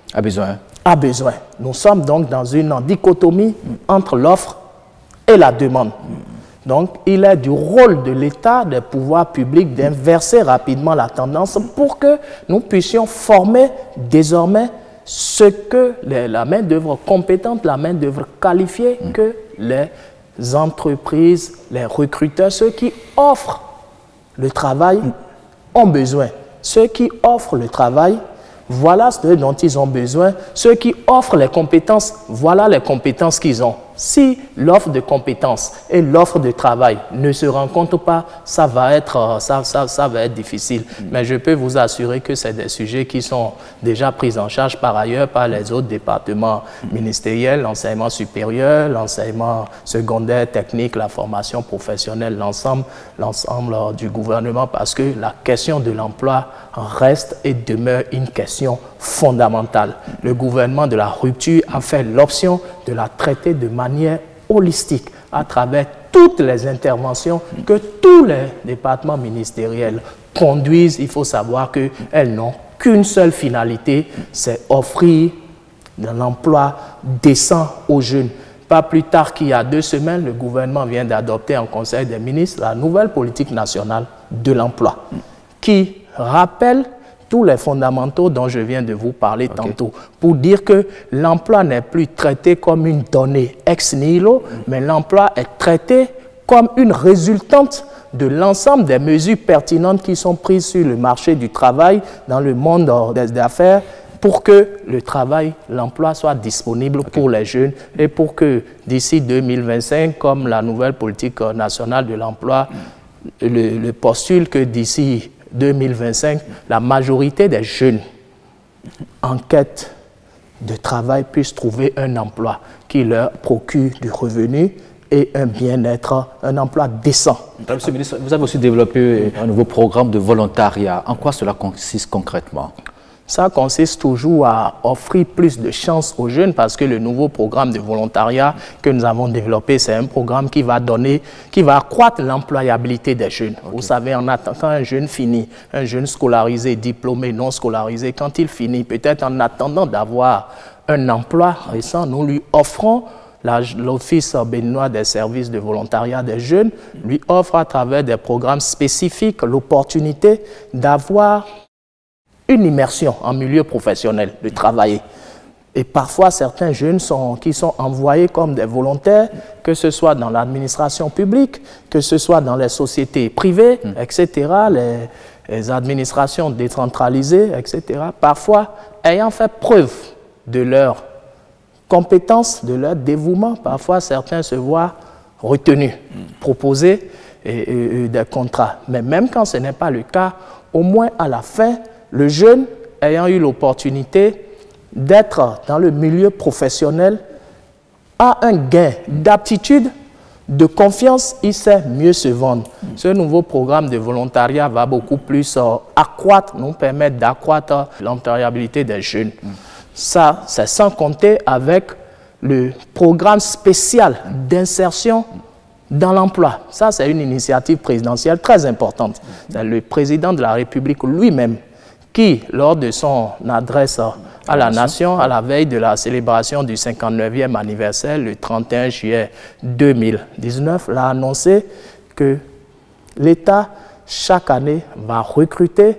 a besoin. Nous sommes donc dans une dichotomie entre l'offre et la demande. Donc, il est du rôle de l'État, des pouvoirs publics, d'inverser rapidement la tendance pour que nous puissions former désormais ce que la main-d'œuvre compétente, la main-d'œuvre qualifiée, que les entreprises, les recruteurs, ceux qui offrent le travail ont besoin. Ceux qui offrent le travail, voilà ce dont ils ont besoin. Ceux qui offrent les compétences, voilà les compétences qu'ils ont. Si l'offre de compétences et l'offre de travail ne se rencontrent pas, ça va être difficile. Mais je peux vous assurer que c'est des sujets qui sont déjà pris en charge par ailleurs par les autres départements ministériels, l'enseignement supérieur, l'enseignement secondaire, technique, la formation professionnelle, l'ensemble du gouvernement, parce que la question de l'emploi reste et demeure une question fondamentale. Le gouvernement de la rupture a fait l'option de la traiter de manière holistique à travers toutes les interventions que tous les départements ministériels conduisent. Il faut savoir qu'elles n'ont qu'une seule finalité, c'est offrir de l'emploi décent aux jeunes. Pas plus tard qu'il y a 2 semaines, le gouvernement vient d'adopter en Conseil des ministres la nouvelle politique nationale de l'emploi qui rappelle tous les fondamentaux dont je viens de vous parler tantôt, pour dire que l'emploi n'est plus traité comme une donnée ex nihilo, mais l'emploi est traité comme une résultante de l'ensemble des mesures pertinentes qui sont prises sur le marché du travail, dans le monde des affaires, pour que le travail, l'emploi soit disponible pour les jeunes et pour que d'ici 2025, comme la nouvelle politique nationale de l'emploi le postule, que d'ici 2025, la majorité des jeunes en quête de travail puissent trouver un emploi qui leur procure du revenu et un bien-être, un emploi décent. Monsieur le ministre, vous avez aussi développé un nouveau programme de volontariat. En quoi cela consiste concrètement? Ça consiste toujours à offrir plus de chances aux jeunes parce que le nouveau programme de volontariat que nous avons développé, c'est un programme qui va accroître l'employabilité des jeunes. Vous savez, quand un jeune finit, un jeune scolarisé, diplômé, non scolarisé, quand il finit, peut-être en attendant d'avoir un emploi récent, nous lui offrons, l'Office béninois des services de volontariat des jeunes lui offre à travers des programmes spécifiques l'opportunité d'avoir une immersion en milieu professionnel, de travailler. Et parfois, certains jeunes qui sont envoyés comme des volontaires, que ce soit dans l'administration publique, que ce soit dans les sociétés privées, etc., les administrations décentralisées, etc., parfois ayant fait preuve de leur compétence, de leur dévouement, parfois certains se voient retenus, proposés des contrats. Mais même quand ce n'est pas le cas, au moins à la fin, le jeune ayant eu l'opportunité d'être dans le milieu professionnel a un gain d'aptitude, de confiance, il sait mieux se vendre. Ce nouveau programme de volontariat va beaucoup plus nous permettre d'accroître l'employabilité des jeunes. Ça, c'est sans compter avec le programme spécial d'insertion dans l'emploi. Ça, c'est une initiative présidentielle très importante. C'est le président de la République lui-même qui, lors de son adresse à la nation, à la veille de la célébration du 59e anniversaire, le 31 juillet 2019, l'a annoncé que l'État, chaque année, va recruter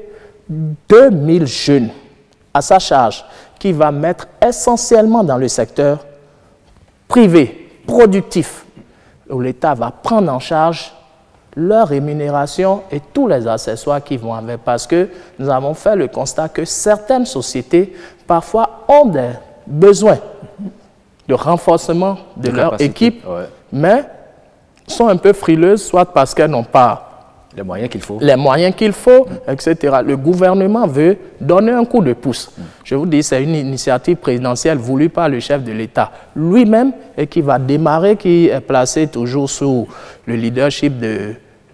2000 jeunes à sa charge, qui va mettre essentiellement dans le secteur privé, productif, où l'État va prendre en charge leur rémunération et tous les accessoires qui vont avec. Parce que nous avons fait le constat que certaines sociétés, parfois, ont des besoins de renforcement de leur équipe, mais sont un peu frileuses, soit parce qu'elles n'ont pas les moyens qu'il faut, etc. Le gouvernement veut donner un coup de pouce. Je vous dis, c'est une initiative présidentielle voulue par le chef de l'État lui-même et qui va démarrer, qui est placé toujours sous le leadership de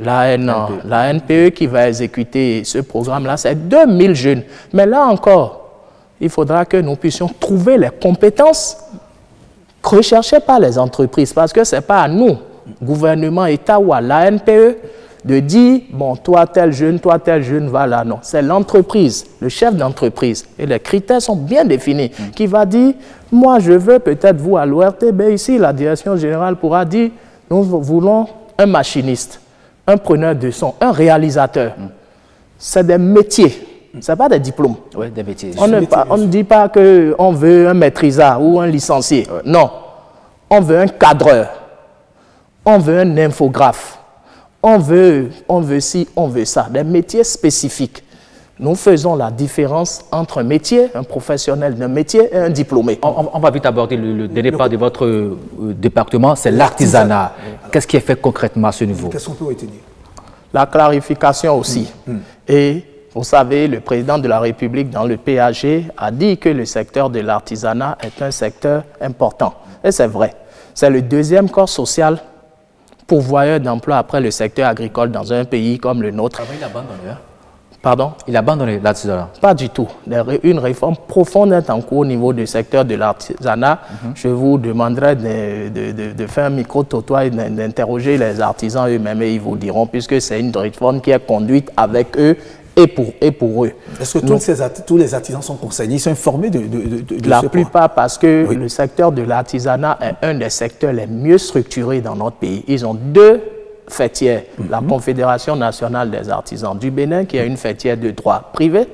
l'ANPE qui va exécuter ce programme-là. C'est 2000 jeunes. Mais là encore, il faudra que nous puissions trouver les compétences recherchées par les entreprises parce que ce n'est pas à nous, gouvernement, État ou à l'ANPE, de dire, bon, toi tel jeune, va là. Non, c'est l'entreprise, le chef d'entreprise. Et les critères sont bien définis. Qui va dire, moi je veux peut-être vous à l'ORTB, ici la direction générale pourra dire, nous voulons un machiniste, un preneur de son, un réalisateur. C'est des métiers, ce n'est pas des diplômes. Oui, des métiers. On ne dit pas qu'on veut un maîtrisard ou un licencié. Non, on veut un cadreur, on veut un infographe. On veut ci, on veut ça, des métiers spécifiques. Nous faisons la différence entre un métier, un professionnel d'un métier et un diplômé. On va vite aborder le dernier part de votre département, c'est l'artisanat. Qu'est-ce qui est fait concrètement à ce niveau? Qu'est-ce qu'on peut retenir? La clarification aussi. Et vous savez, le président de la République dans le PAG a dit que le secteur de l'artisanat est un secteur important. Et c'est vrai. C'est le deuxième corps social pourvoyeur d'emploi après le secteur agricole dans un pays comme le nôtre. Il a abandonné. Pardon? Il a abandonné l'artisanat? Pas du tout. Une réforme profonde est en cours au niveau du secteur de l'artisanat. Je vous demanderai de faire un micro-trottoir et d'interroger les artisans eux-mêmes et ils vous diront, puisque c'est une réforme qui est conduite avec eux et pour eux. Est-ce que tous les artisans sont concernés? Ils sont informés de la plupart, parce que le secteur de l'artisanat est un des secteurs les mieux structurés dans notre pays. Ils ont deux fêtières. La Confédération nationale des artisans du Bénin, qui est une fêtière de droit privé,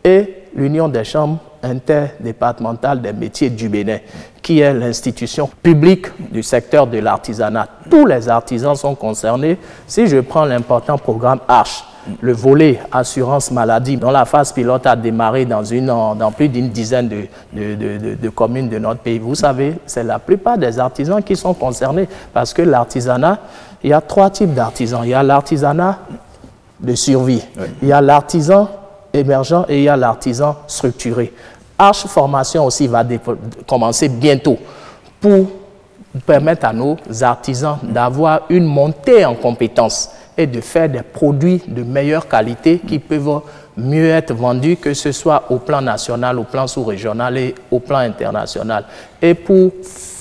et l'Union des chambres interdépartementales des métiers du Bénin, qui est l'institution publique du secteur de l'artisanat. Tous les artisans sont concernés. Si je prends l'important programme ARCH, le volet assurance maladie, dont la phase pilote a démarré dans plus d'une dizaine de communes de notre pays. Vous savez, c'est la plupart des artisans qui sont concernés, parce que l'artisanat, il y a 3 types d'artisans. Il y a l'artisanat de survie, il y a l'artisan émergent et il y a l'artisan structuré. Arche Formation aussi va commencer bientôt pour permettre à nos artisans d'avoir une montée en compétences et de faire des produits de meilleure qualité qui peuvent mieux être vendus, que ce soit au plan national, au plan sous-régional et au plan international. Et pour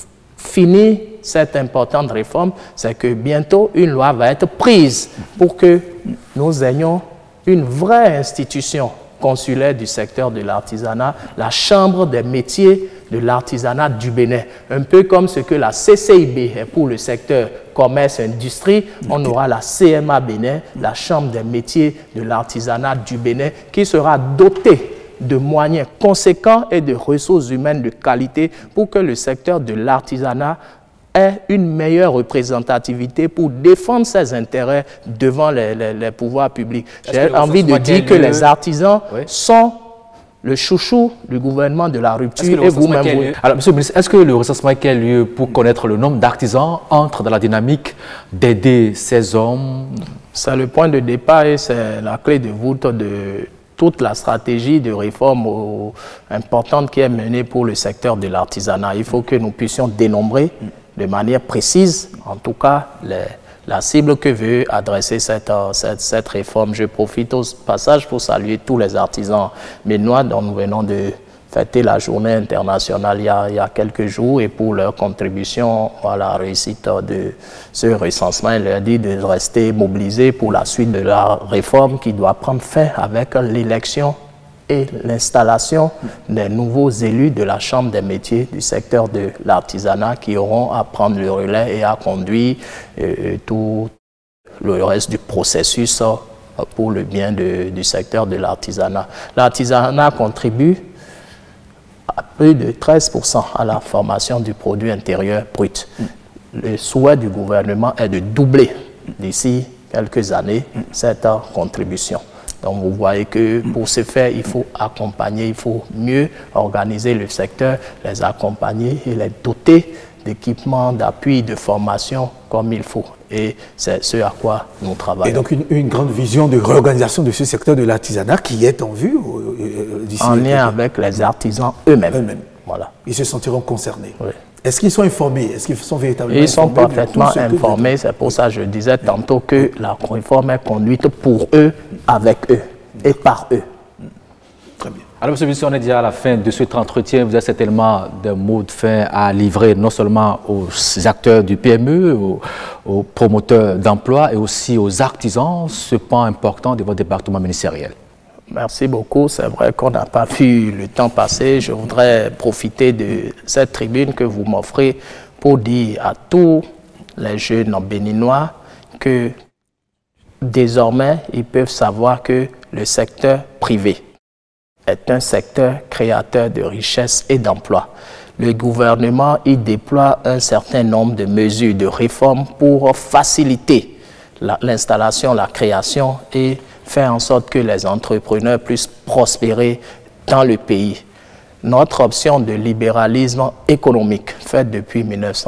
finir cette importante réforme, c'est que bientôt une loi va être prise pour que nous ayons une vraie institution consulaire du secteur de l'artisanat, la Chambre des métiers de l'artisanat du Bénin. Un peu comme ce que la CCIB est pour le secteur commerce et industrie, on aura la CMA Bénin, la Chambre des métiers de l'artisanat du Bénin, qui sera dotée de moyens conséquents et de ressources humaines de qualité pour que le secteur de l'artisanat ait une meilleure représentativité pour défendre ses intérêts devant les pouvoirs publics. J'ai envie de dire que les artisans sont le chouchou du gouvernement de la rupture et vous-même. Alors, monsieur le ministre, est-ce que le recensement qui a lieu pour connaître le nombre d'artisans entre dans la dynamique d'aider ces hommes? C'est le point de départ et c'est la clé de voûte de toute la stratégie de réforme importante qui est menée pour le secteur de l'artisanat. Il faut que nous puissions dénombrer de manière précise, en tout cas, la cible que veut adresser cette réforme. Je profite au passage pour saluer tous les artisans béninois dont nous venons de fêter la journée internationale il y a quelques jours, et pour leur contribution à la réussite de ce recensement. Il leur dit de rester mobilisés pour la suite de la réforme qui doit prendre fin avec l'élection et l'installation des nouveaux élus de la Chambre des métiers du secteur de l'artisanat qui auront à prendre le relais et à conduire tout le reste du processus pour le bien du secteur de l'artisanat. L'artisanat contribue à plus de 13% à la formation du produit intérieur brut. Le souhait du gouvernement est de doubler d'ici quelques années cette contribution. Donc vous voyez que pour ce faire, il faut accompagner, il faut mieux organiser le secteur, les accompagner et les doter d'équipements, d'appui, de formation comme il faut. Et c'est ce à quoi nous travaillons. Et donc une grande vision de réorganisation de ce secteur de l'artisanat qui est en vue d'ici. En lien avec les artisans eux-mêmes. Voilà. Ils se sentiront concernés. Oui. Est-ce qu'ils sont informés? Est-ce qu'ils sont véritablement informés? Ils sont parfaitement informés. C'est pour ça que je disais tantôt que la réforme est conduite pour eux, avec eux et par eux. Très bien. Alors, monsieur le ministre, on est déjà à la fin de cet entretien. Vous avez certainement des mots de fin à livrer, non seulement aux acteurs du PME, aux promoteurs d'emploi et aussi aux artisans, ce pan important de votre département ministériel. Merci beaucoup. C'est vrai qu'on n'a pas vu le temps passer. Je voudrais profiter de cette tribune que vous m'offrez pour dire à tous les jeunes béninois que désormais, ils peuvent savoir que le secteur privé est un secteur créateur de richesses et d'emplois. Le gouvernement y déploie un certain nombre de mesures de réforme pour faciliter l'installation, la création et faire en sorte que les entrepreneurs puissent prospérer dans le pays. Notre option de libéralisme économique, faite depuis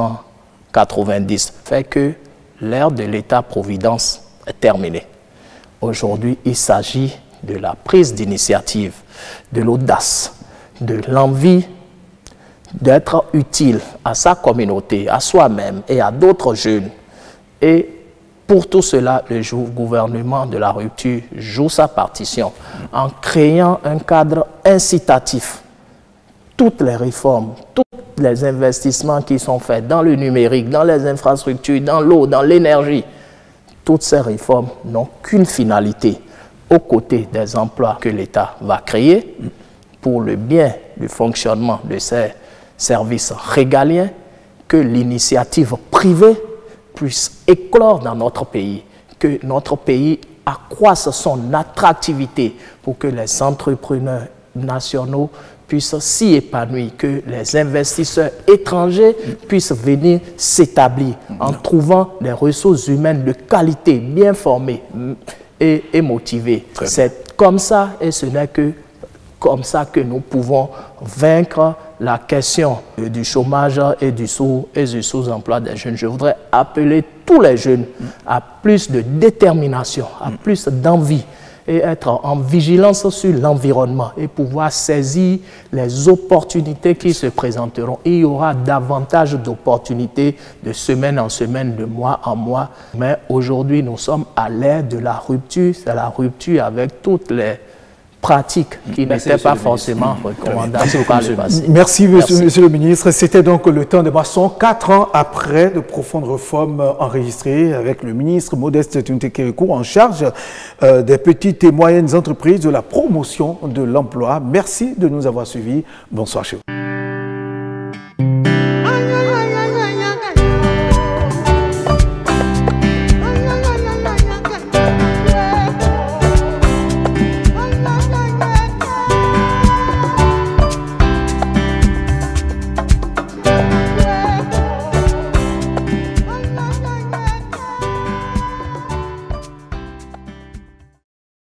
1990, fait que l'ère de l'État-providence est terminée. Aujourd'hui, il s'agit de la prise d'initiative, de l'audace, de l'envie d'être utile à sa communauté, à soi-même et à d'autres jeunes. Et pour tout cela, le gouvernement de la rupture joue sa partition en créant un cadre incitatif. Toutes les réformes, tous les investissements qui sont faits dans le numérique, dans les infrastructures, dans l'eau, dans l'énergie, toutes ces réformes n'ont qu'une finalité, aux côtés des emplois que l'État va créer pour le bien du fonctionnement de ces services régaliens, que l'initiative privée puisse éclore dans notre pays, que notre pays accroisse son attractivité pour que les entrepreneurs nationaux puissent s'y épanouir, que les investisseurs étrangers puissent venir s'établir en trouvant des ressources humaines de qualité, bien formées et motivées. C'est comme ça, et ce n'est que comme ça que nous pouvons vaincre la question du chômage et du sous-emploi des jeunes. Je voudrais appeler tous les jeunes à plus de détermination, à plus d'envie et être en vigilance sur l'environnement et pouvoir saisir les opportunités qui se présenteront. Il y aura davantage d'opportunités de semaine en semaine, de mois en mois. Mais aujourd'hui, nous sommes à l'ère de la rupture. C'est la rupture avec toutes les pratiques qui n'étaient pas forcément recommandables. Merci, monsieur le ministre. C'était donc le temps de Basson, 4 ans après de profondes réformes enregistrées avec le ministre Modeste Tuntekerekou en charge des petites et moyennes entreprises, de la promotion de l'emploi. Merci de nous avoir suivis. Bonsoir chez vous.